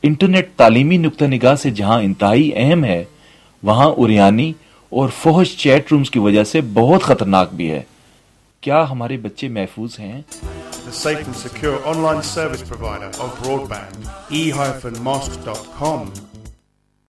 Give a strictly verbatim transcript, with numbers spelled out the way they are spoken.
Internet तालीमी नुक्ता निगाह से जहां इंतहाई अहम है, वहां उरियानी और फौहश चैट रूम्स की वजह से बहुत खतरनाक भी है। क्या हमारे बच्चे महफूज हैं? The safe and secure online service provider of broadband, e dash mosque dot com